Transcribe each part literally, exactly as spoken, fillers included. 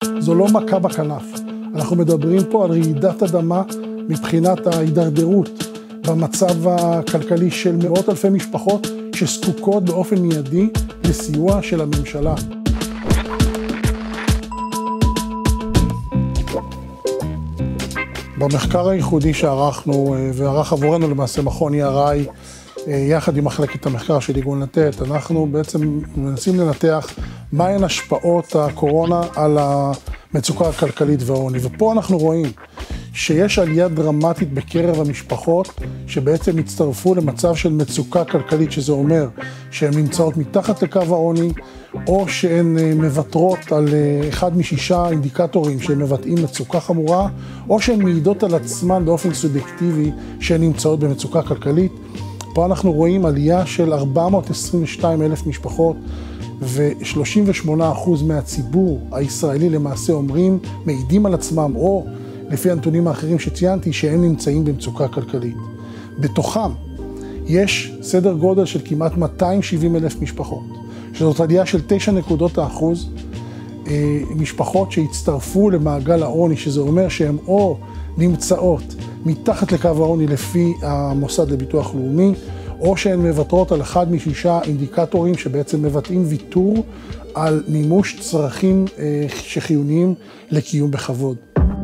זו לא מכה בכנף. אנחנו מדברים פה על רעידת אדמה מבחינת ההידרדרות במצב הכלכלי של מאות אלפי משפחות שזקוקות באופן מיידי לסיוע של הממשלה. במחקר הייחודי שערכנו, וערך עבורנו למעשה מכון E R I, יחד עם מחלקת המחקר של ארגון לתת, אנחנו בעצם מנסים לנתח מהן השפעות הקורונה על המצוקה הכלכלית והעוני. ופה אנחנו רואים שיש עלייה דרמטית בקרב המשפחות שבעצם הצטרפו למצב של מצוקה כלכלית, שזה אומר שהן נמצאות מתחת לקו העוני, או שהן מבטרות על אחד משישה אינדיקטורים שהם מבטאים מצוקה חמורה, או שהן מעידות על עצמן באופן סובייקטיבי שהן נמצאות במצוקה כלכלית. פה אנחנו רואים עלייה של ארבע מאות עשרים ושתיים אלף משפחות, ו-שלושים ושמונה אחוז מהציבור הישראלי למעשה אומרים, מעידים על עצמם, או לפי הנתונים האחרים שציינתי, שהם נמצאים במצוקה כלכלית. בתוכם יש סדר גודל של כמעט מאתיים ושבעים אלף משפחות, שזאת עלייה של תשע נקודות האחוז, משפחות שהצטרפו למעגל העוני, שזה אומר שהן או נמצאות מתחת לקו העוני לפי המוסד לביטוח לאומי, או שהן מבטרות על אחד משישה אינדיקטורים שבעצם מבטאים ויתור על מימוש צרכים שחיוניים לקיום בכבוד.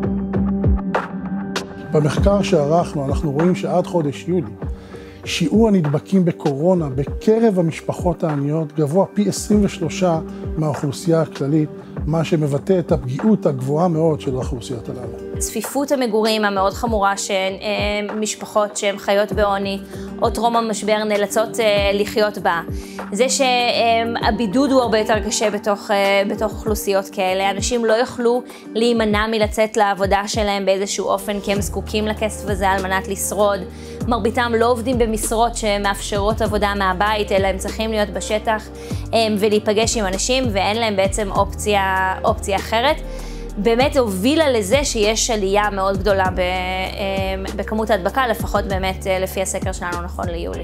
במחקר שערכנו אנחנו רואים שעד חודש יולי שיעור הנדבקים בקורונה בקרב המשפחות העניות גבוה פי עשרים ושלוש מהאוכלוסייה הכללית, מה שמבטא את הפגיעות הגבוהה מאוד של האוכלוסיות הללו. צפיפות המגורים המאוד חמורה שמשפחות שהן חיות בעוני או טרום המשבר נאלצות לחיות בה. זה שהבידוד הוא הרבה יותר קשה בתוך, בתוך אוכלוסיות כאלה. אנשים לא יוכלו להימנע מלצאת לעבודה שלהם באיזשהו אופן כי הם זקוקים לכסף הזה על מנת לשרוד. מרביתם לא עובדים במשרות שמאפשרות עבודה מהבית, אלא הם צריכים להיות בשטח ולהיפגש עם אנשים, ואין להם בעצם אופציה, אופציה אחרת. באמת הובילה לזה שיש עלייה מאוד גדולה בכמות ההדבקה, לפחות באמת לפי הסקר שלנו נכון ליולי.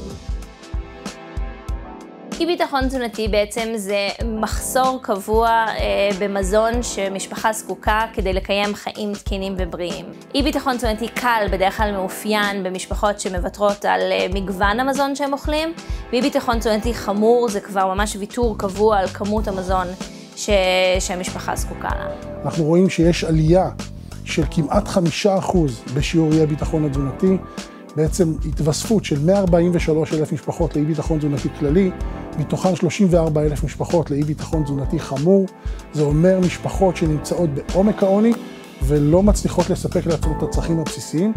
אי ביטחון תזונתי בעצם זה מחסור קבוע אה, במזון שמשפחה זקוקה כדי לקיים חיים תקינים ובריאים. אי ביטחון תזונתי קל בדרך כלל מאופיין במשפחות שמוותרות על אה, מגוון המזון שהם אוכלים, ואי ביטחון תזונתי חמור זה כבר ממש ויתור קבוע על כמות המזון ש... שהמשפחה זקוקה לה. אנחנו רואים שיש עלייה של כמעט חמישה אחוז בשיעור אי הביטחון התזונתי, בעצם התווספות של מאה ארבעים ושלושה אלף משפחות לאי ביטחון תזונתי כללי, מתוכן שלושים וארבעה אלף משפחות לאי ביטחון תזונתי חמור. זה אומר משפחות שנמצאות בעומק העוני ולא מצליחות לספק לעצמן את הצרכים הבסיסיים.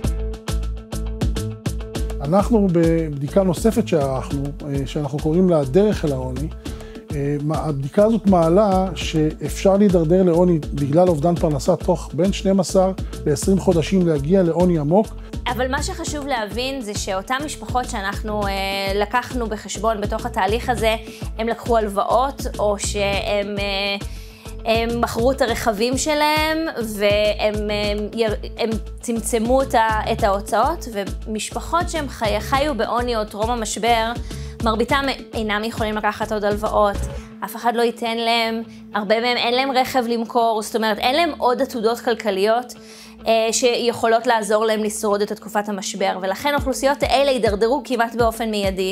אנחנו בבדיקה נוספת שערכנו, שאנחנו קוראים לה דרך אל העוני, הבדיקה הזאת מעלה שאפשר להידרדר לעוני בגלל אובדן פרנסה תוך בין שנים עשר ל-עשרים חודשים להגיע לעוני עמוק. אבל מה שחשוב להבין זה שאותן משפחות שאנחנו אה, לקחנו בחשבון בתוך התהליך הזה, הם לקחו הלוואות או שהם אה, הם מכרו את הרכבים שלהם והם הם, הם צמצמו את ההוצאות, ומשפחות שהם חי, חיו בעוני או טרום המשבר, מרביתם אינם יכולים לקחת עוד הלוואות, אף אחד לא ייתן להם, הרבה מהם אין להם רכב למכור, זאת אומרת אין להם עוד עתודות כלכליות אה, שיכולות לעזור להם לשרוד את תקופת המשבר, ולכן האוכלוסיות האלה יידרדרו כמעט באופן מיידי.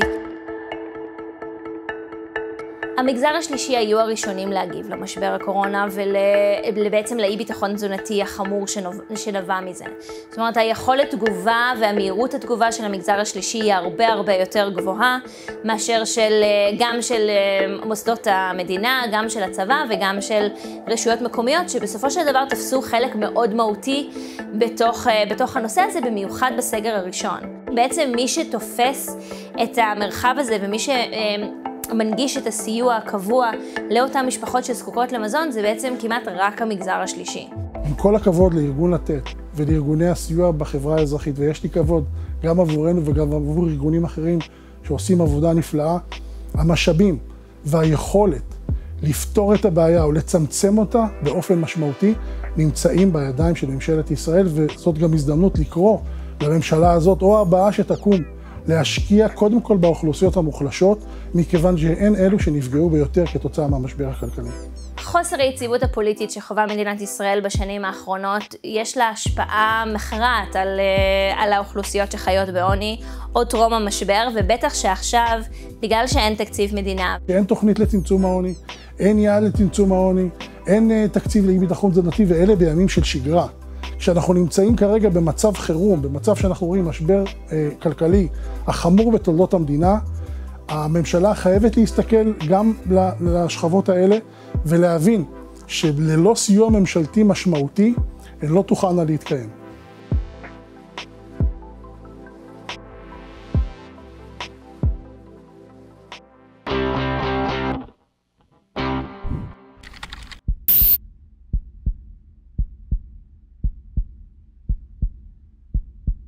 המגזר השלישי היו הראשונים להגיב למשבר הקורונה ובעצם לאי ביטחון תזונתי החמור שנבע מזה. זאת אומרת, היכולת תגובה והמהירות התגובה של המגזר השלישי היא הרבה הרבה יותר גבוהה מאשר של, גם של מוסדות המדינה, גם של הצבא וגם של רשויות מקומיות, שבסופו של דבר תפסו חלק מאוד מהותי בתוך, בתוך הנושא הזה, במיוחד בסגר הראשון. בעצם מי שתופס את המרחב הזה ומי ש... מנגיש את הסיוע הקבוע לאותן משפחות שזקוקות למזון, זה בעצם כמעט רק המגזר השלישי. עם כל הכבוד לארגון לתת ולארגוני הסיוע בחברה האזרחית, ויש לי כבוד גם עבורנו וגם עבור ארגונים אחרים שעושים עבודה נפלאה, המשאבים והיכולת לפתור את הבעיה או לצמצם אותה באופן משמעותי נמצאים בידיים של ממשלת ישראל, וזאת גם הזדמנות לקרוא לממשלה הזאת או הבאה שתקום להשקיע קודם כל באוכלוסיות המוחלשות, מכיוון שהן אלו שנפגעו ביותר כתוצאה מהמשבר הכלכלי. חוסר היציבות הפוליטית שחווה מדינת ישראל בשנים האחרונות, יש לה השפעה מכרעת על, על האוכלוסיות שחיות בעוני, עוד טרום המשבר, ובטח שעכשיו, בגלל שאין תקציב מדינה. אין תוכנית לצמצום העוני, אין יעד לצמצום העוני, אין תקציב לאי ביטחון תזונתי, ואלה בימים של שגרה. כשאנחנו נמצאים כרגע במצב חירום, במצב שאנחנו רואים משבר אה, כלכלי החמור בתולדות המדינה, הממשלה חייבת להסתכל גם לשכבות האלה ולהבין שללא סיוע ממשלתי משמעותי, הן לא תוכלנה להתקיים.